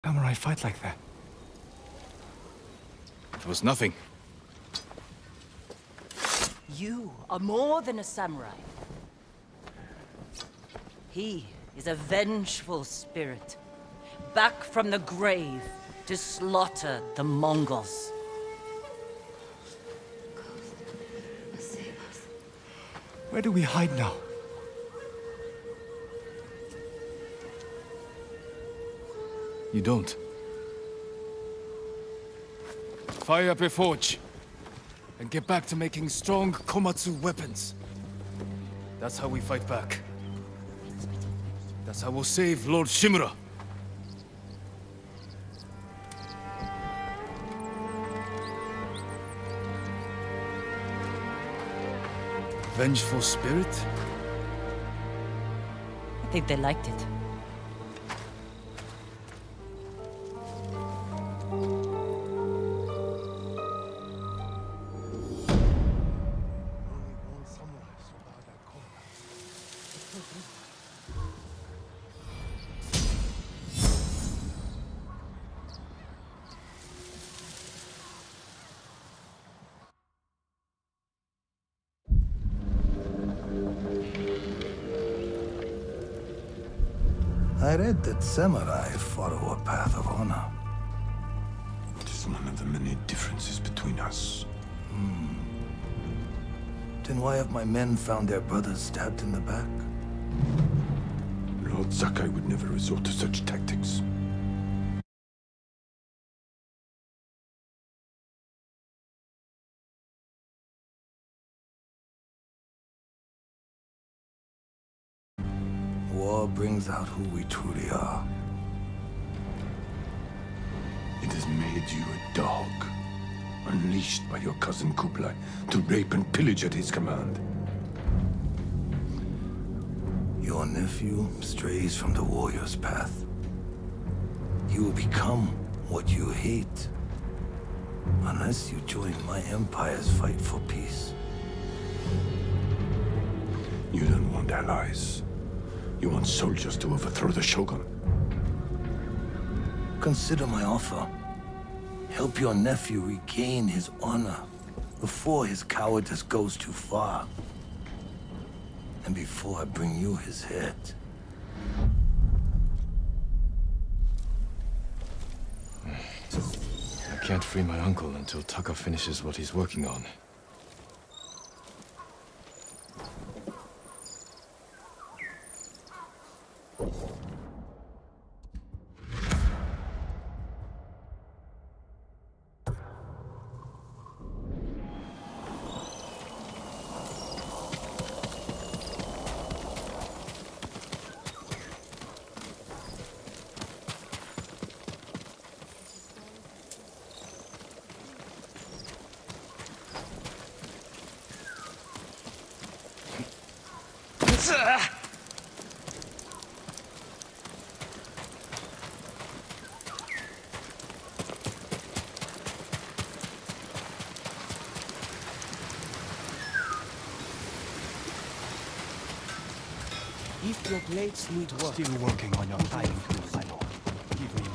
Samurai fight like that? It was nothing. You are more than a samurai. He is a vengeful spirit, back from the grave to slaughter the Mongols. Save us. Where do we hide now? You don't. Fire up a forge. And get back to making strong Komatsu weapons. That's how we fight back. That's how we'll save Lord Shimura. Vengeful spirit? I think they liked it. I read that samurai follow a path of honor. It is one of the many differences between us. Then why have my men found their brothers stabbed in the back? Lord Sakai would never resort to such tactics. War brings out who we truly are. It has made you a dog, unleashed by your cousin Kublai to rape and pillage at his command. Your nephew strays from the warrior's path. He will become what you hate, unless you join my empire's fight for peace. You don't want allies. You want soldiers to overthrow the Shogun. Consider my offer. Help your nephew regain his honor before his cowardice goes too far. And before I bring you his head. I can't free my uncle until Taka finishes what he's working on. If your blades need work... Still working on your climbing tools, my lord. Give me more.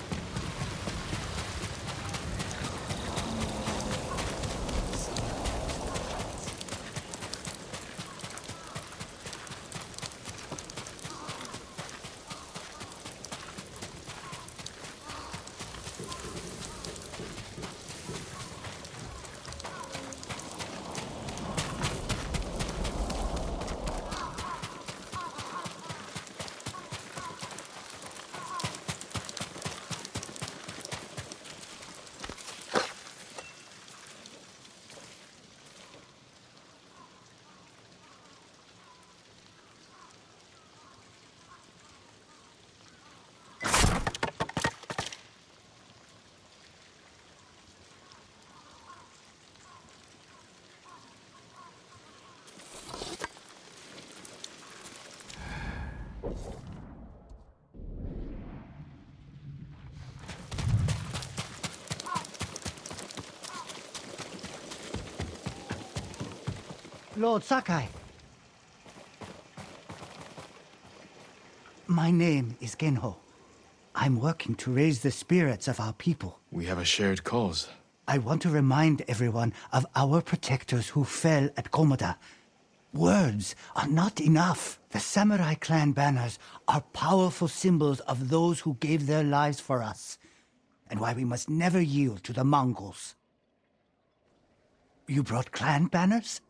Lord Sakai. My name is Genho. I'm working to raise the spirits of our people. We have a shared cause. I want to remind everyone of our protectors who fell at Komoda. Words are not enough. The samurai clan banners are powerful symbols of those who gave their lives for us, and why we must never yield to the Mongols. You brought clan banners?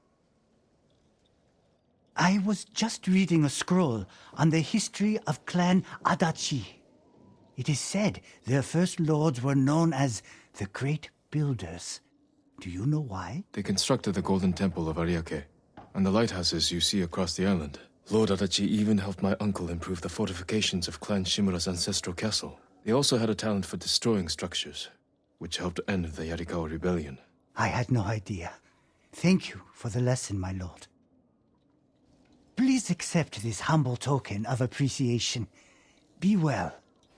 I was just reading a scroll on the history of Clan Adachi. It is said their first lords were known as the Great Builders. Do you know why? They constructed the Golden Temple of Ariake, and the lighthouses you see across the island. Lord Adachi even helped my uncle improve the fortifications of Clan Shimura's ancestral castle. They also had a talent for destroying structures, which helped end the Yarikawa rebellion. I had no idea. Thank you for the lesson, my lord. Please accept this humble token of appreciation. Be well.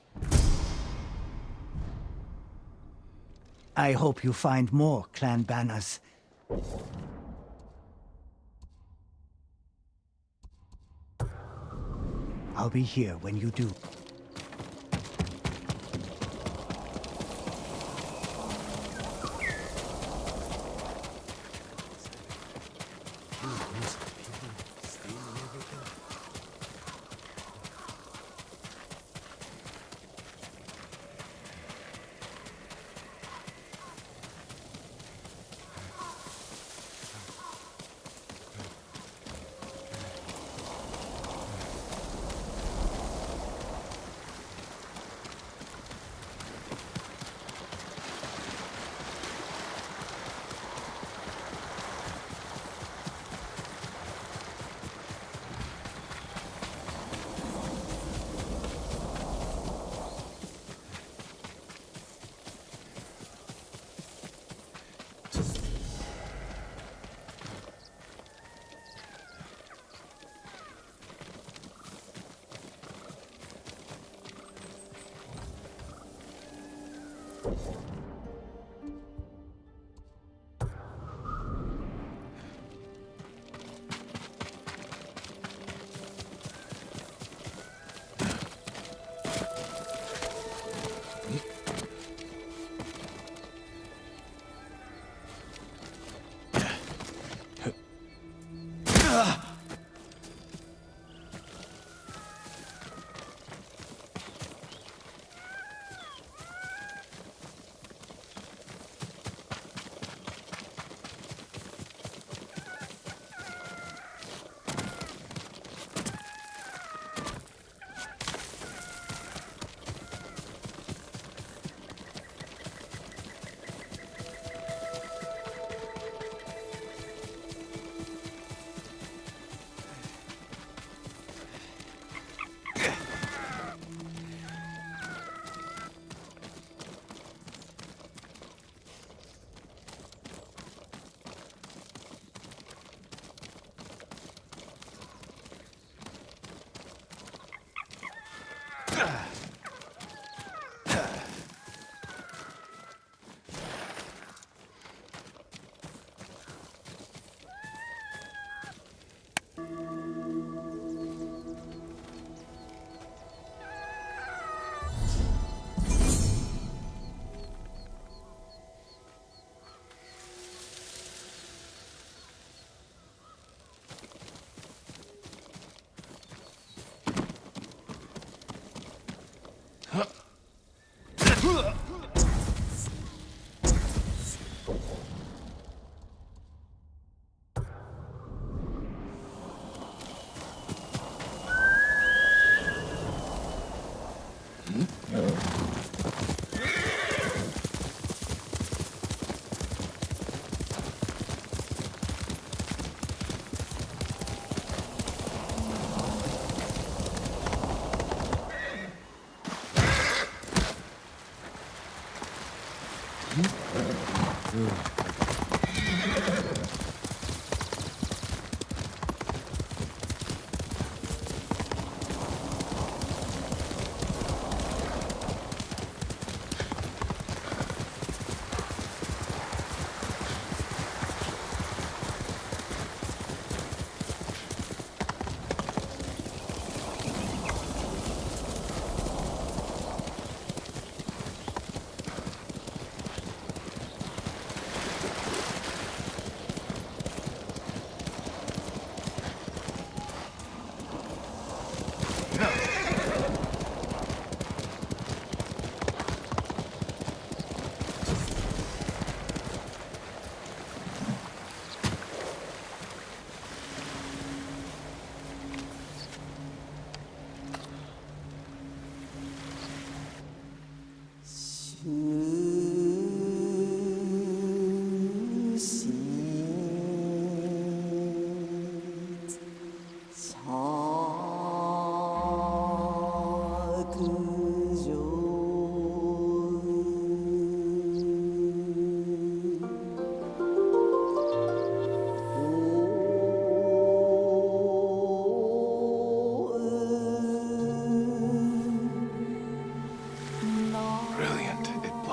I hope you find more clan banners. I'll be here when you do.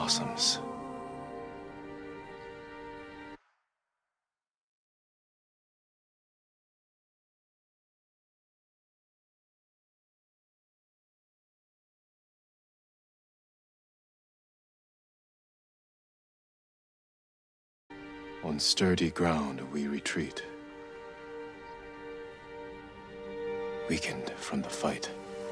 blossoms. On sturdy ground we retreat, weakened from the fight.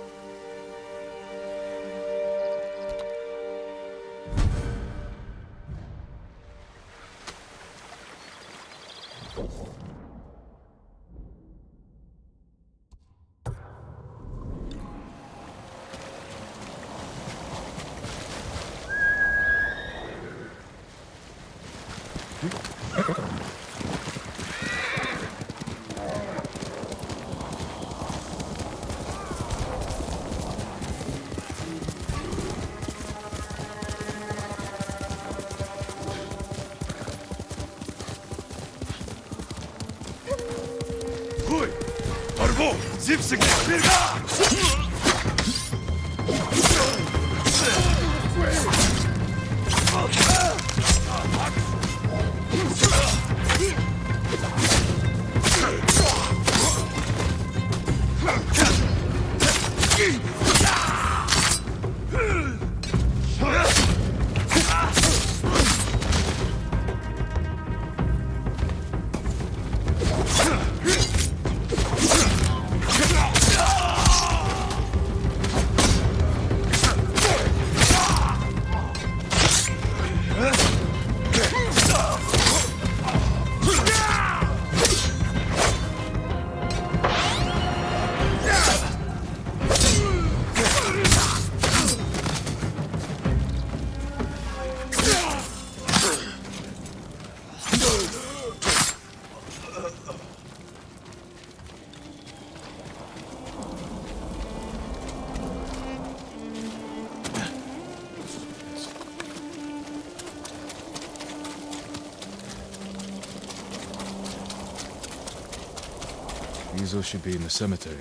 Izo should be in the cemetery.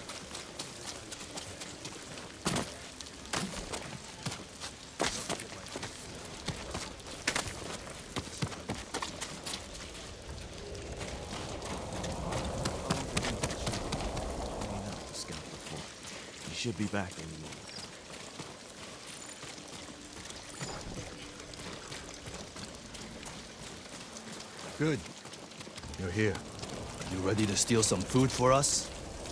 He should be back any moment. Good. You're here. You ready to steal some food for us?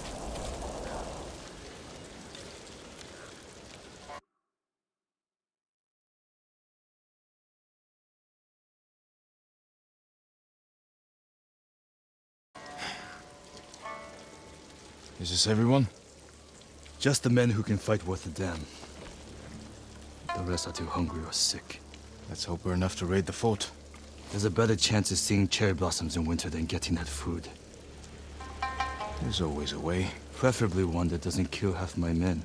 Is this everyone? Just the men who can fight worth a damn. The rest are too hungry or sick. Let's hope we're enough to raid the fort. There's a better chance of seeing cherry blossoms in winter than getting that food. There's always a way. Preferably one that doesn't kill half my men.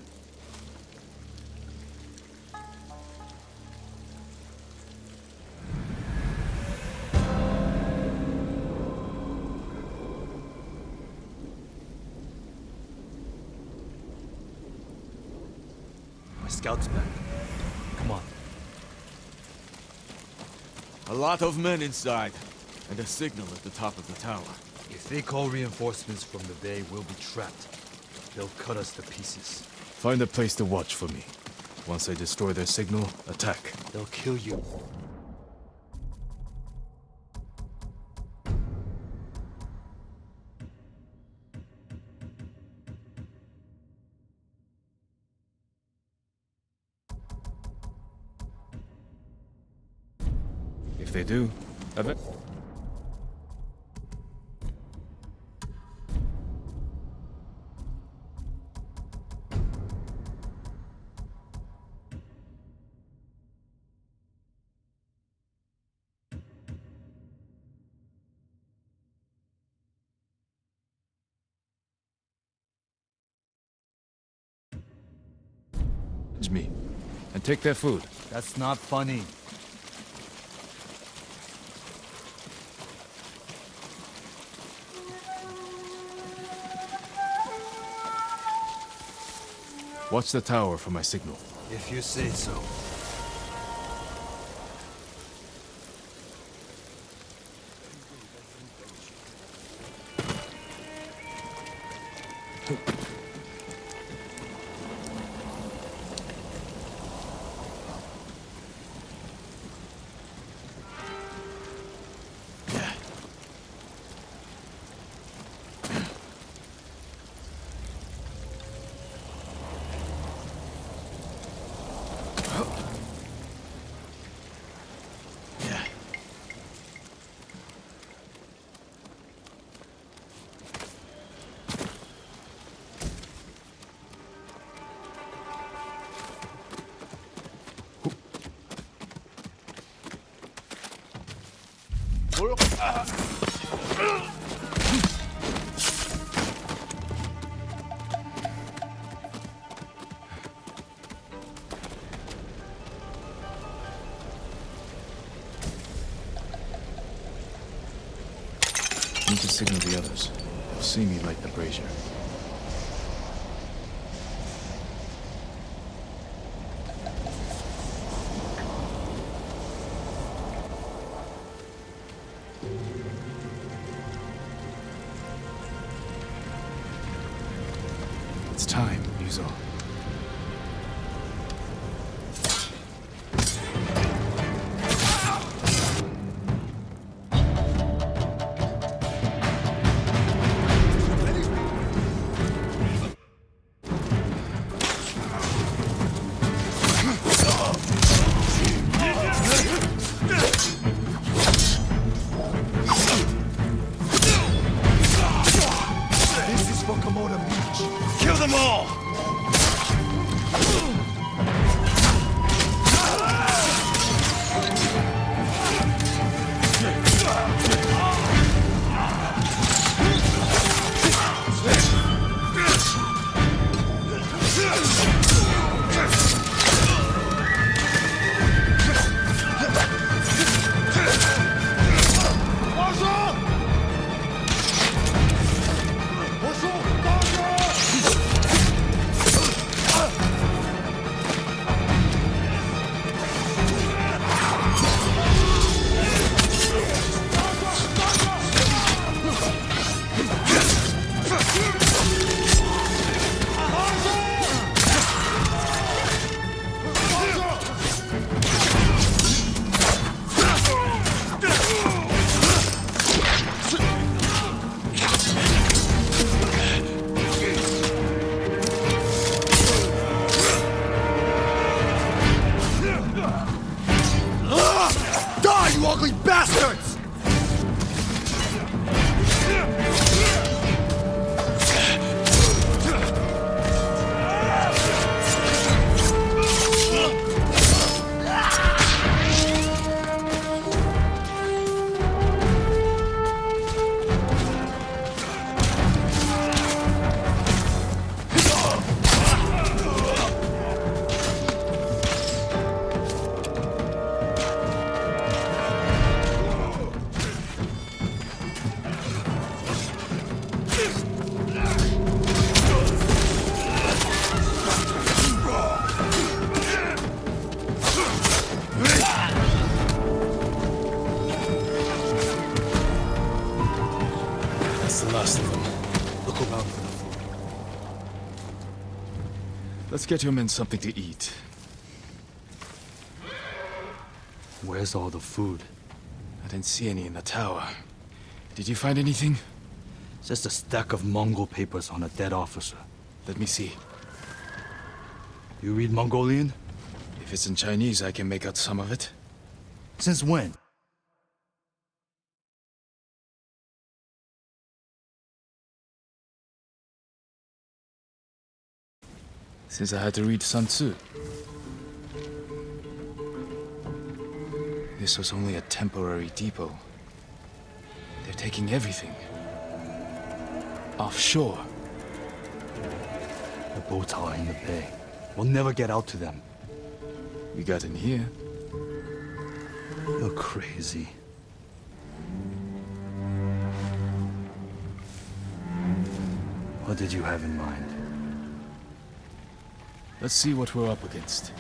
My scout's back. Come on. A lot of men inside, and a signal at the top of the tower. If they call reinforcements from the bay, we'll be trapped. They'll cut us to pieces. Find a place to watch for me. Once I destroy their signal, attack. They'll kill you. If they do, me and take their food. That's not funny. Watch the tower for my signal. If you say so. Need to signal the others. They'll see me light the brazier. It's time, Ryuzo. Kill them all! Die, you ugly bastards! That's the last of them. Look around for the food. Let's get your men something to eat. Where's all the food? I didn't see any in the tower. Did you find anything? Just a stack of Mongol papers on a dead officer. Let me see. You read Mongolian? If it's in Chinese, I can make out some of it. Since when? Since I had to read Sun Tzu. This was only a temporary depot. They're taking everything. Offshore. The boats are in the bay. We'll never get out to them. We got in here. You're crazy. What did you have in mind? Let's see what we're up against.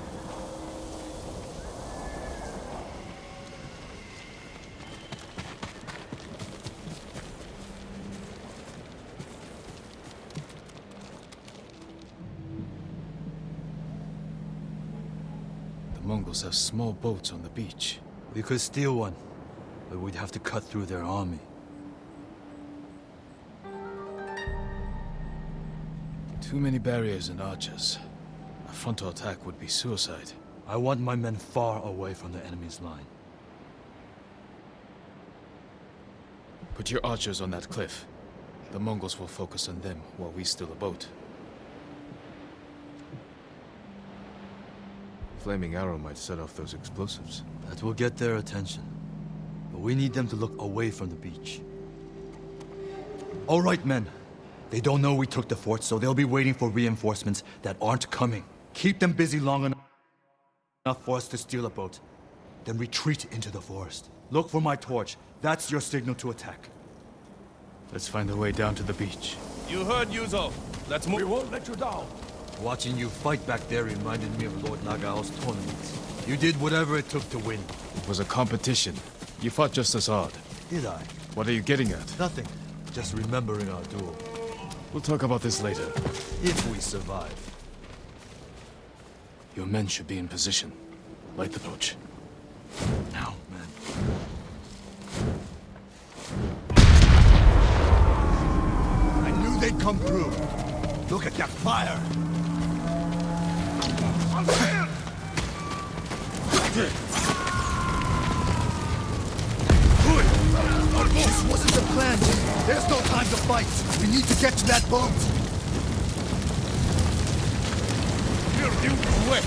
The Mongols have small boats on the beach. We could steal one, but we'd have to cut through their army. Too many barriers and archers. A frontal attack would be suicide. I want my men far away from the enemy's line. Put your archers on that cliff. The Mongols will focus on them while we steal a boat. Flaming arrow might set off those explosives. That will get their attention. But But we need them to look away from the beach. All right, men. They don't know we took the fort, so they'll be waiting for reinforcements that aren't coming. Keep them busy long enough for us to steal a boat. Then retreat into the forest. Look for my torch. That's your signal to attack. Let's find a way down to the beach. You heard, Yuzo. Let's move. We won't let you down. Watching you fight back there reminded me of Lord Nagao's tournaments. You did whatever it took to win. It was a competition. You fought just as hard. Did I? What are you getting at? Nothing. Just remembering our duel. We'll talk about this later. If we survive. Your men should be in position. Light the torch. Now, man. I knew they'd come through. Look at that fire! This wasn't the plan, Jin. There's no time to fight. We need to get to that boat. Here, you quick.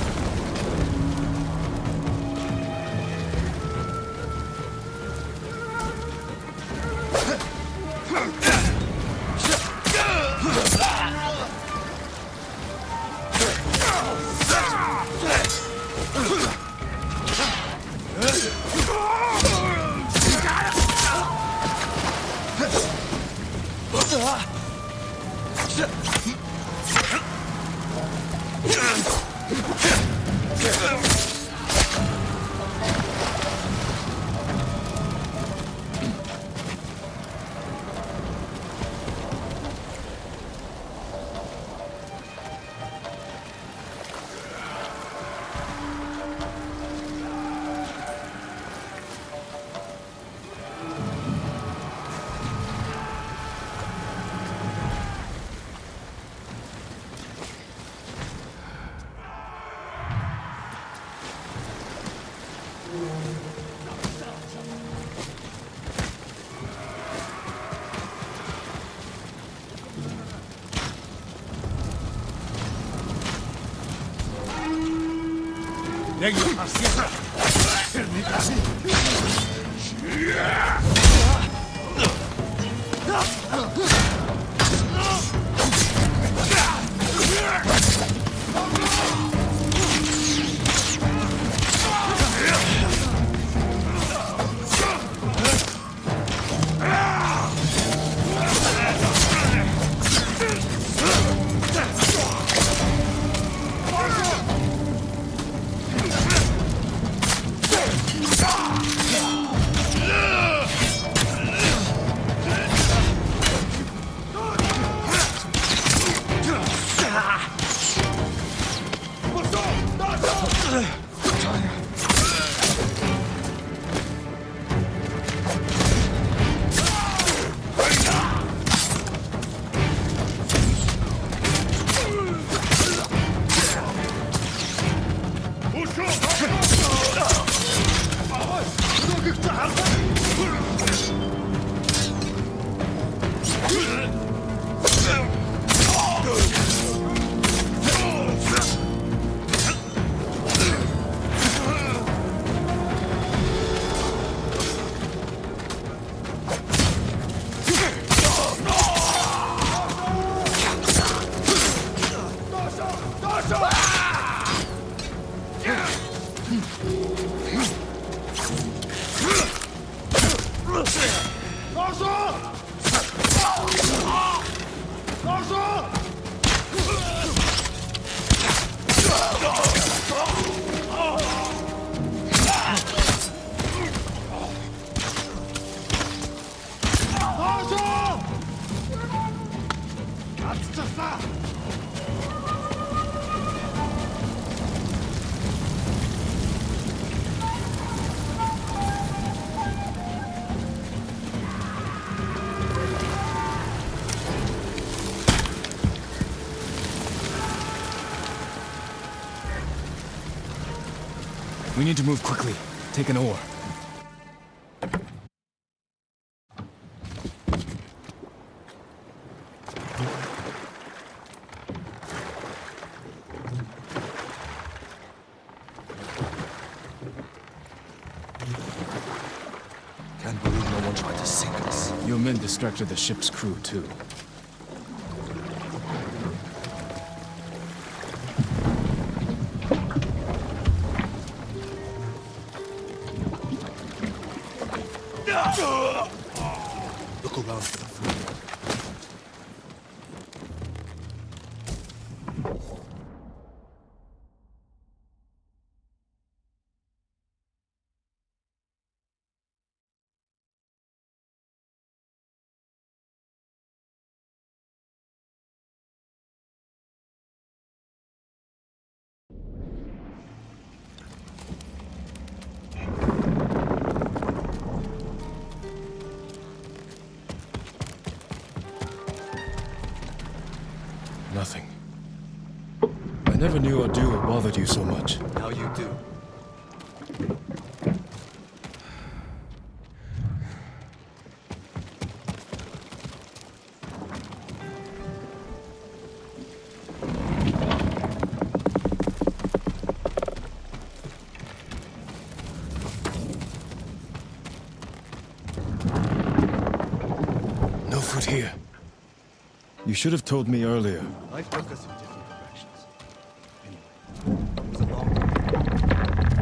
We need to move quickly. Take an oar. to sink us. Your men distracted the ship's crew, too. Look around for the food. Nothing. I never knew Adu bothered you so much. Now you do. No food here. You should have told me earlier. Life took us in different directions. Anyway, it was a long time.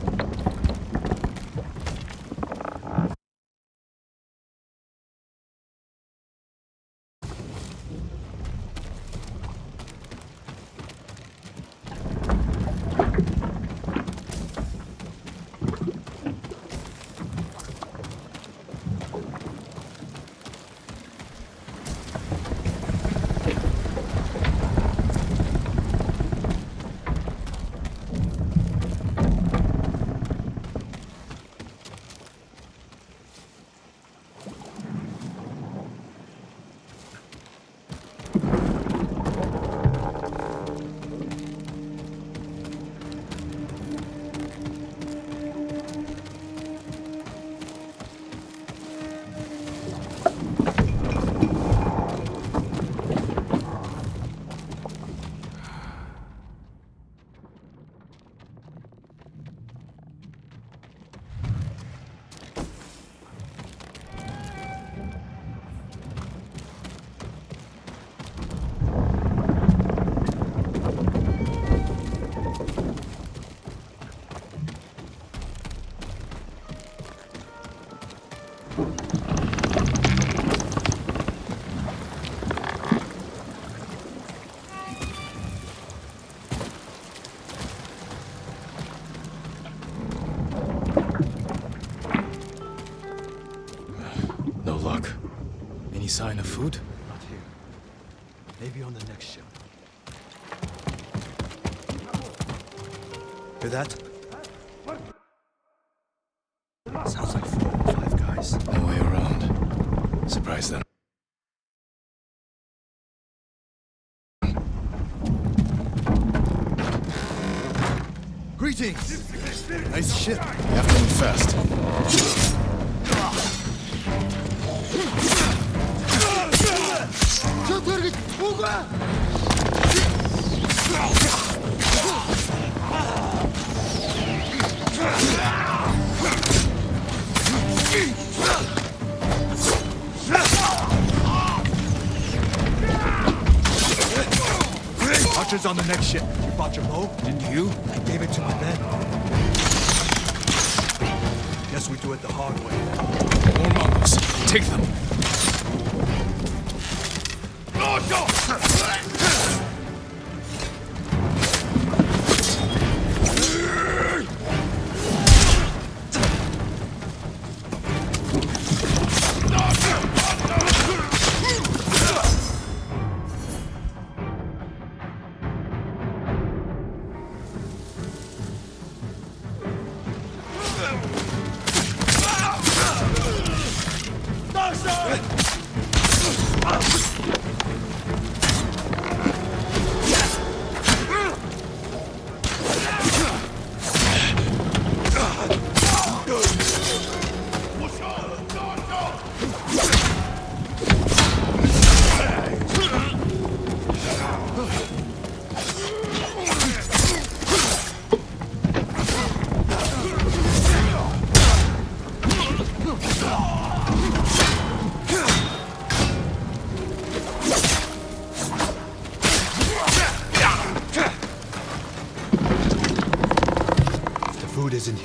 No luck. Any sign of food? Not here. Maybe on the next ship. Hear that? Sounds like 4 or 5 guys. No way around. Surprise them. Greetings! Nice ship. You have to move fast. Archers on the next ship. You brought your bow? Didn't you? I gave it to my men. Guess we do it the hard way. More Mongols. Take them.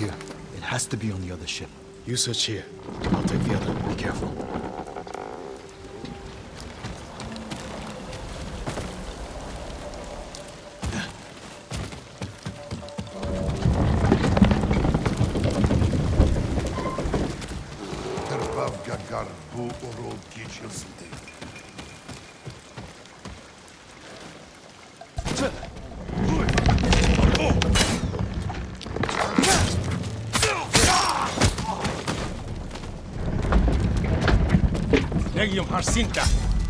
here. It has to be on the other ship. You search here. I'll take the other. Be careful. Legium Harsinta.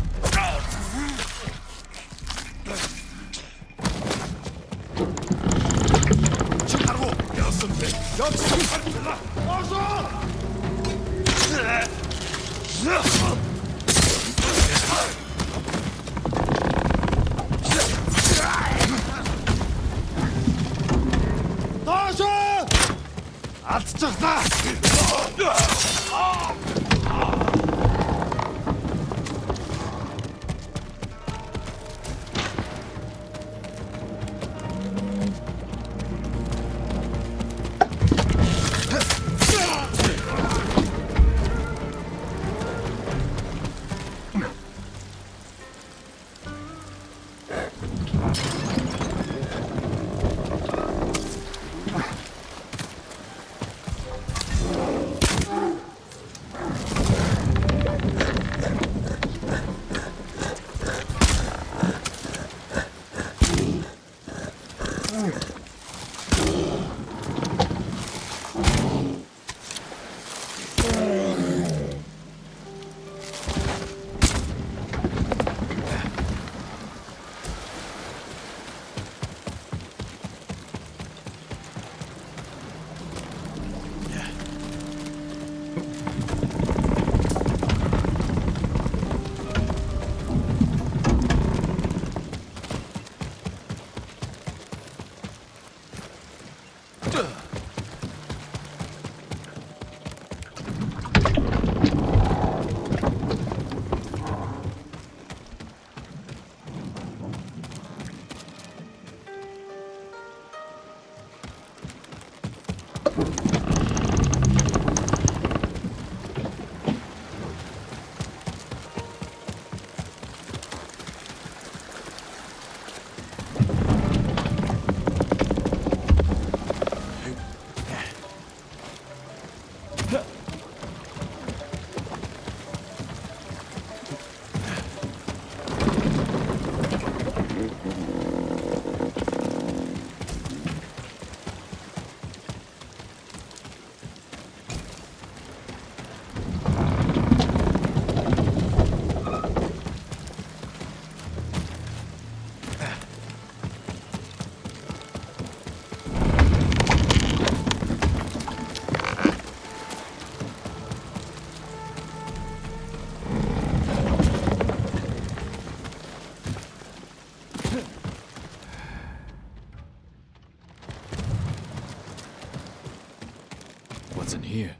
What's in here?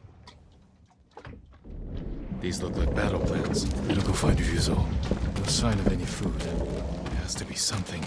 These look like battle plans. Better go find Ryuzo. No sign of any food. There has to be something.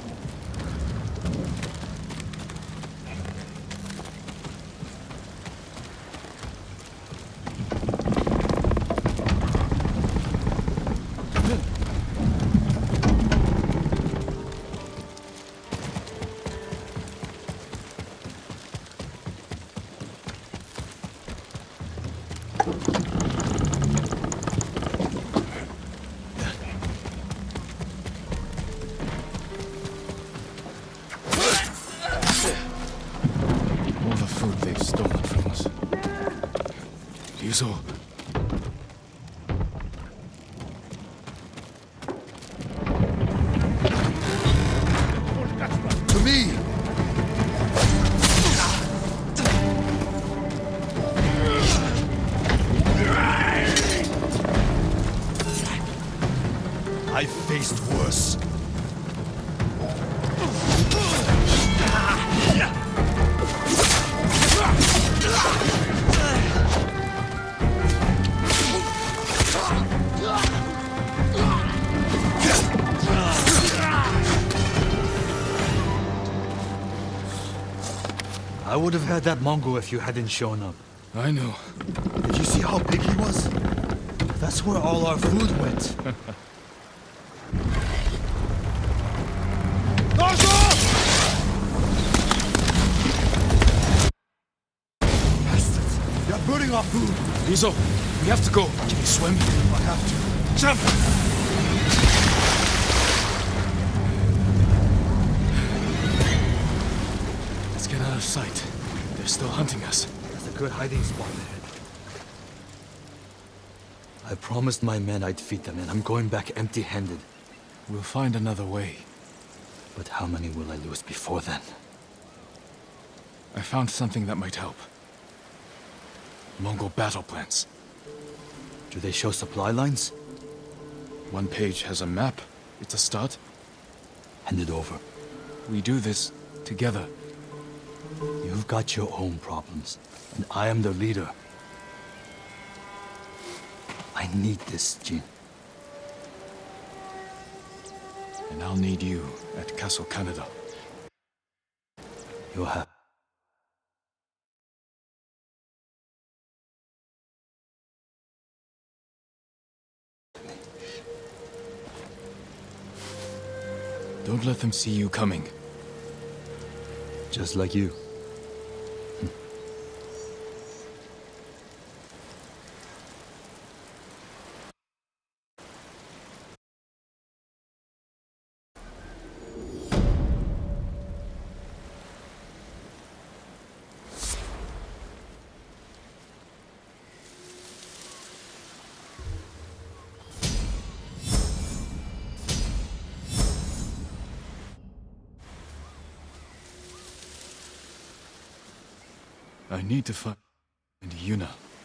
Ryuzo. To me! I've faced worse. would have had that Mongol if you hadn't shown up. I know. Did you see how big he was? That's where all our food went. Bastards! They're burning our food! Rizzo, we have to go. Can you swim? I have to. Jump! Let's get out of sight. They're still hunting us. That's a good hiding spot ahead. I promised my men I'd feed them, and I'm going back empty-handed. We'll find another way. But how many will I lose before then? I found something that might help. Mongol battle plans. Do they show supply lines? One page has a map. It's a start. Hand it over. We do this together. You've got your own problems, and I am the leader. I need this, Jin. And I'll need you at Castle Kaneda. You'll have... Don't let them see you coming. Just like you. I need to find Yuna.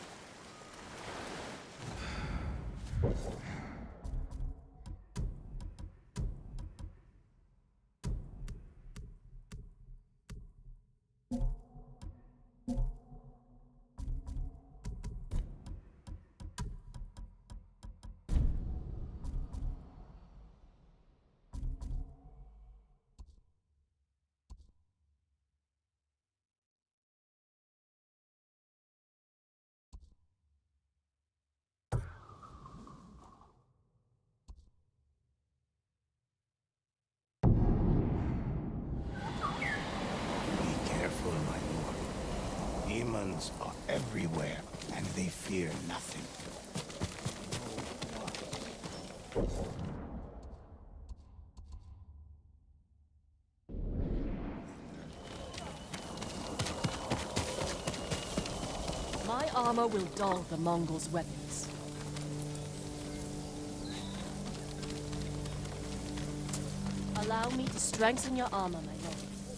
Demons are everywhere, and they fear nothing. My armor will dull the Mongols' weapons. Allow me to strengthen your armor, my lord.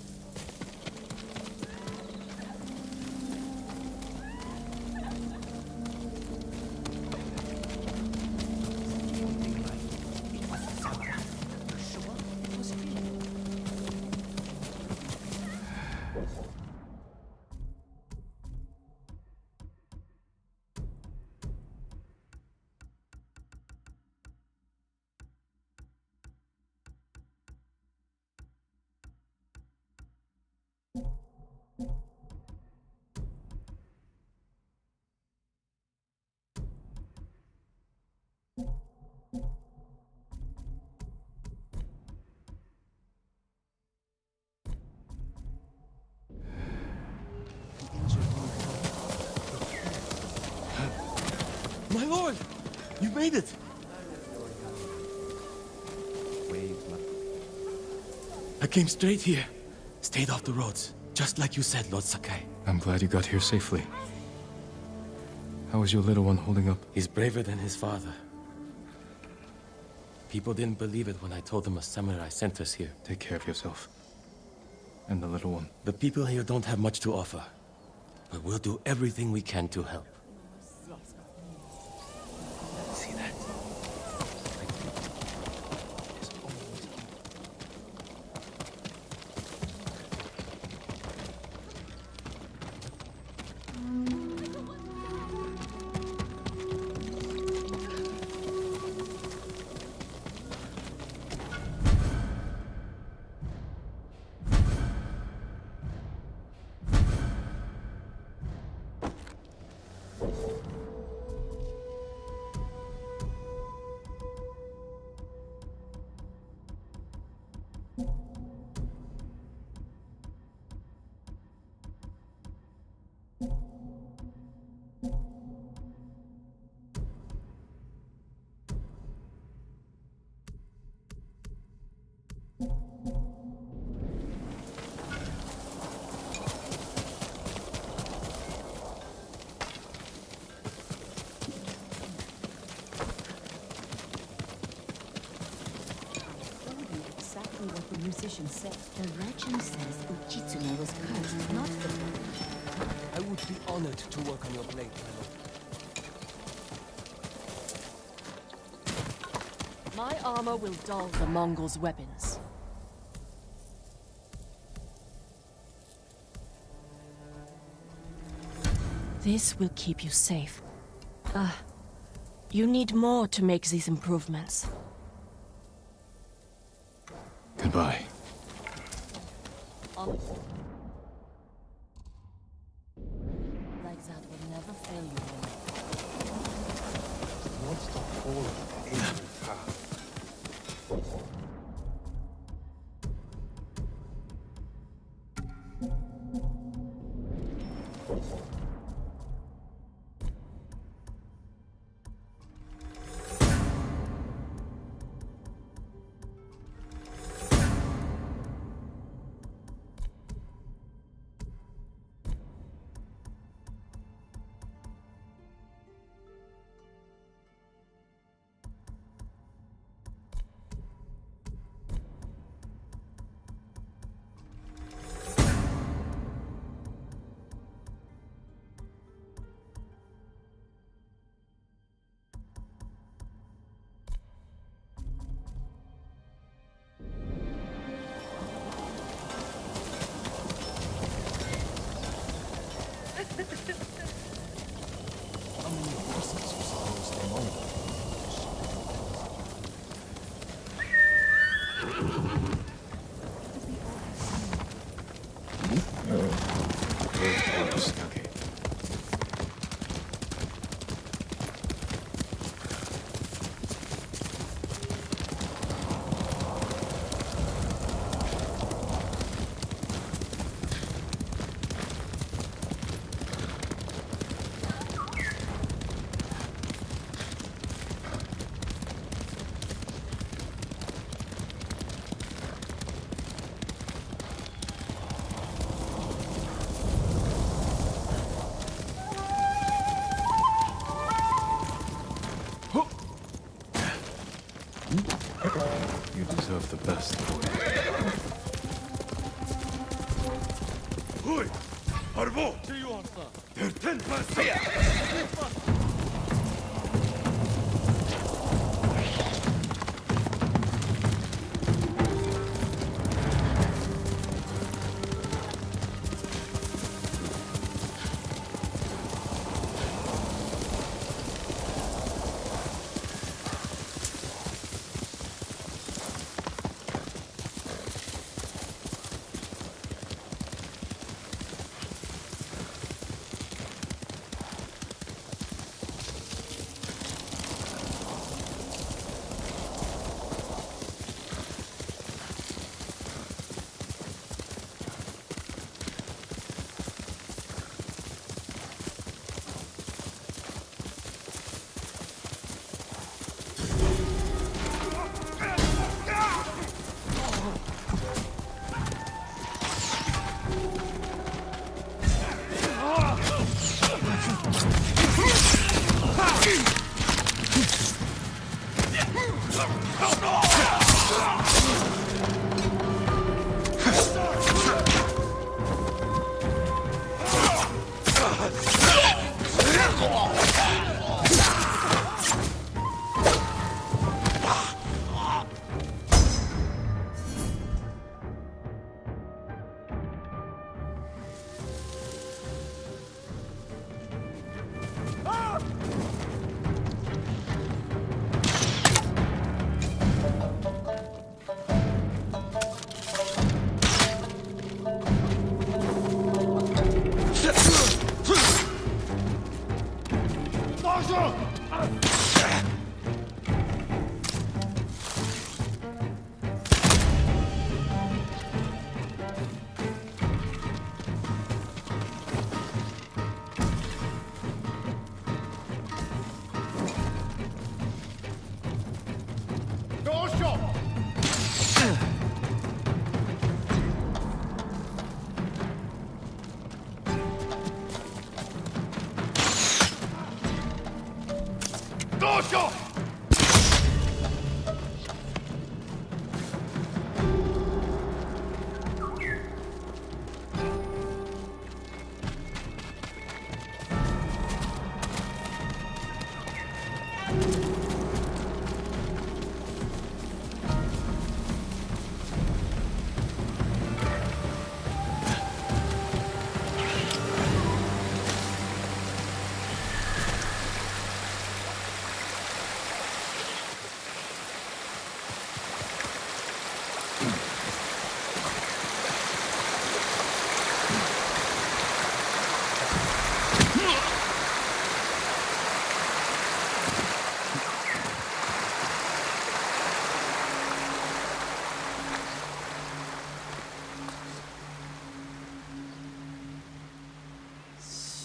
My lord! You made it! I came straight here. Stayed off the roads. Just like you said, Lord Sakai. I'm glad you got here safely. How is your little one holding up? He's braver than his father. People didn't believe it when I told them a samurai sent us here. Take care of yourself. And the little one. The people here don't have much to offer. But we'll do everything we can to help. See that? superstition say? The legend says Uchitsune was cursed, not the I would be honored to work on your blade, my lord. My armor will dull the Mongols' weapons. This will keep you safe. You need more to make these improvements. Goodbye. Like that will never fail you. Wants to follow the ancient path. You deserve the best, boy. Hui! Arvo! Der Tenpass!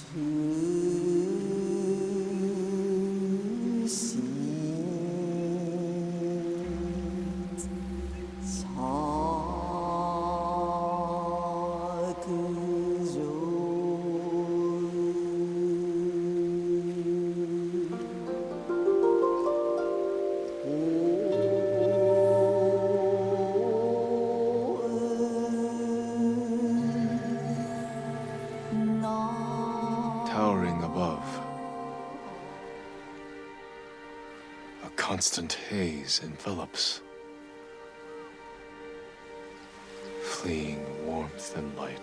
Towering above, a constant haze envelops, fleeing warmth and light.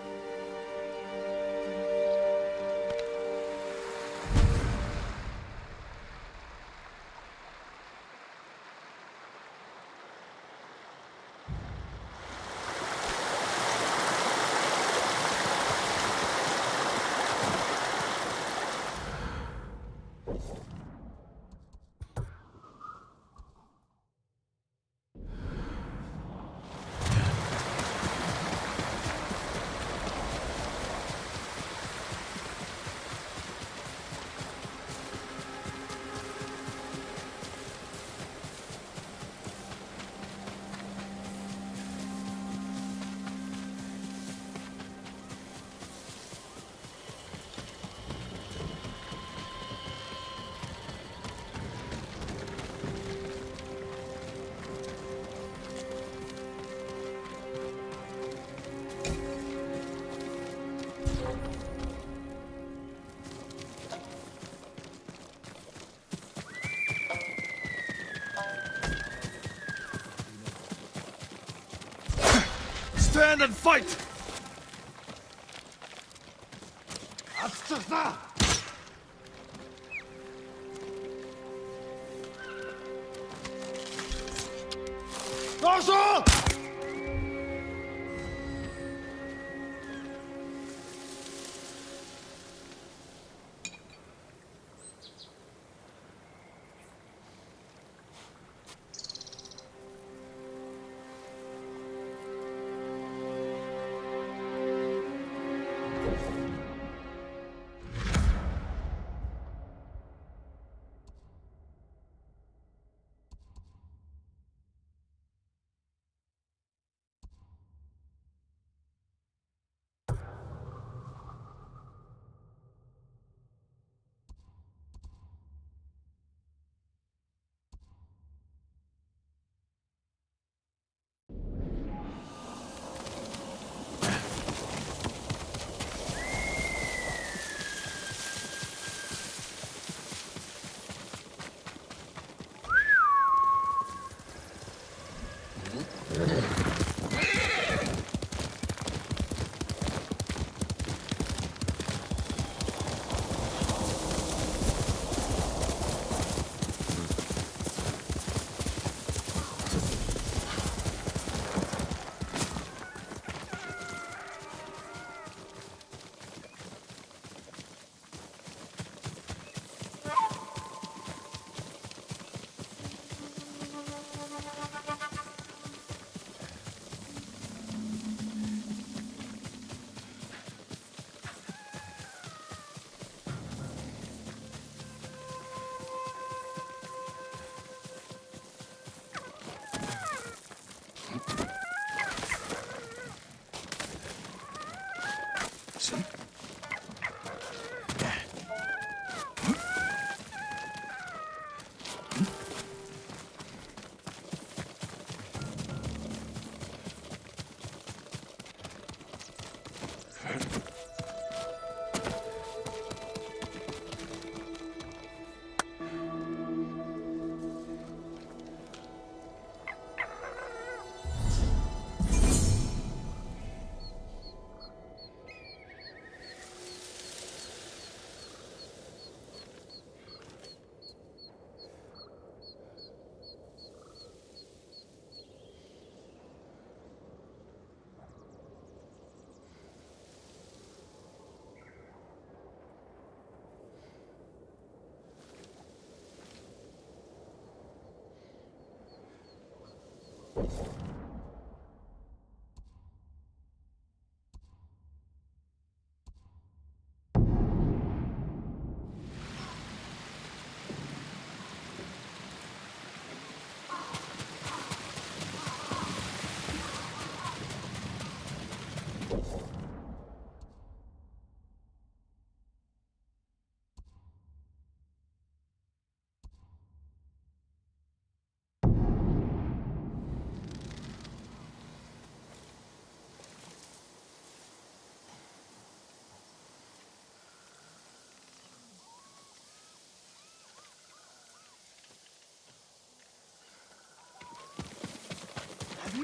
Stand and fight!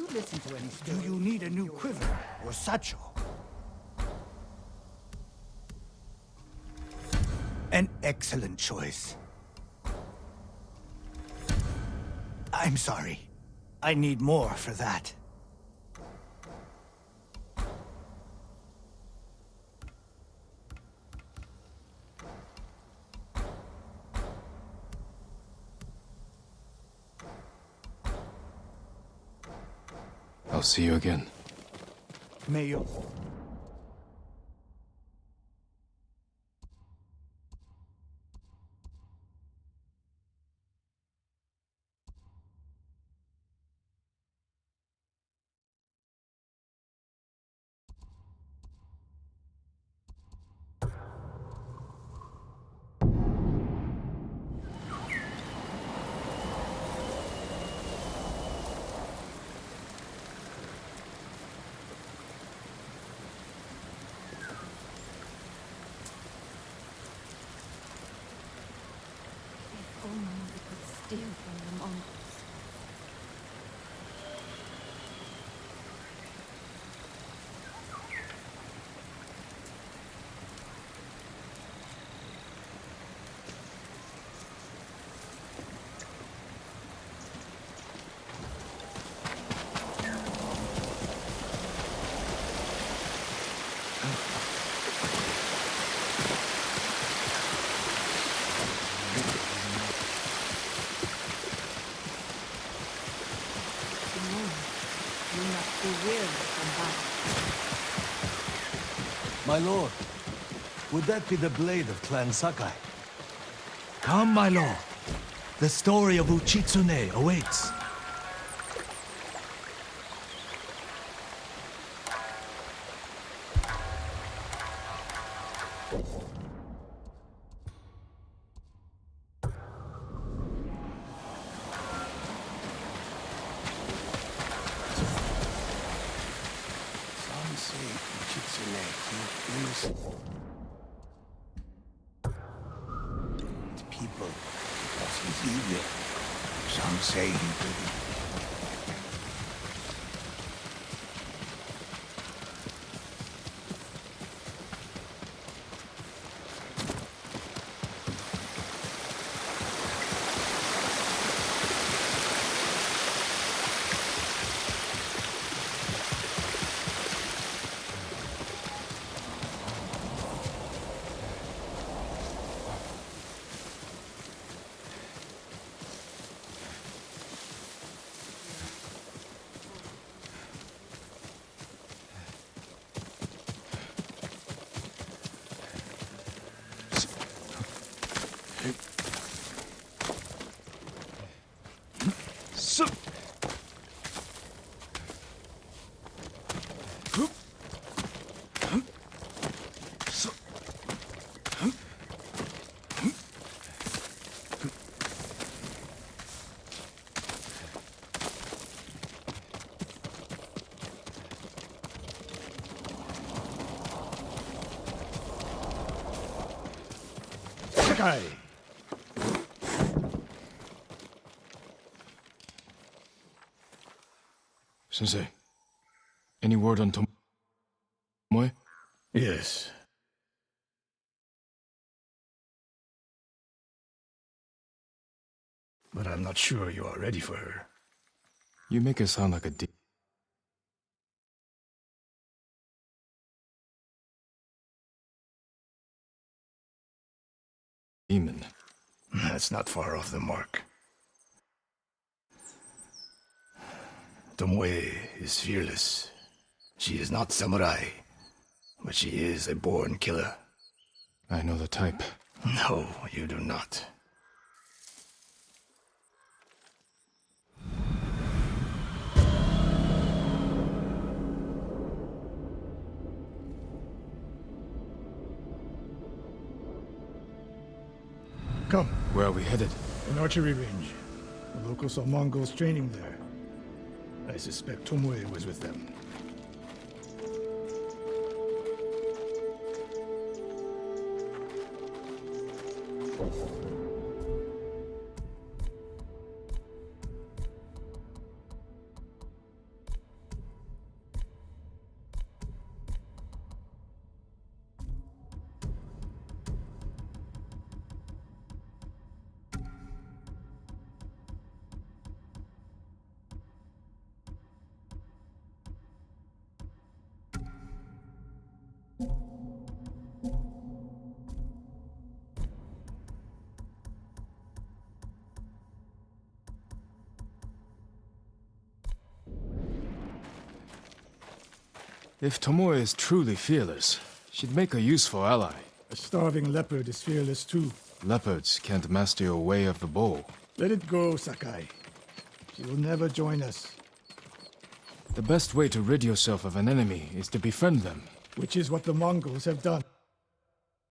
don't listen to any stories. Do you need a new quiver or satchel? An excellent choice. I'm sorry. I need more for that. I'll see you again. May you... Only we could steal from the Mongols. My lord, would that be the blade of Clan Sakai? Come, my lord. The story of Uchitsune awaits. Some say Uchitsune killed innocent people because he's evil. Some say he didn't. Sakai! Sensei, any word on Tomoe? Yes. But I'm not sure you are ready for her. You make it sound like a demon. That's not far off the mark. Tomoe is fearless. She is not samurai, but she is a born killer. I know the type. No, you do not. Come. Where are we headed? An archery range. The locals saw Mongols training there. I suspect Tomoe was with them. If Tomoe is truly fearless, she'd make a useful ally. A starving leopard is fearless too. Leopards can't master your way of the bow. Let it go, Sakai. She will never join us. The best way to rid yourself of an enemy is to befriend them. Which is what the Mongols have done.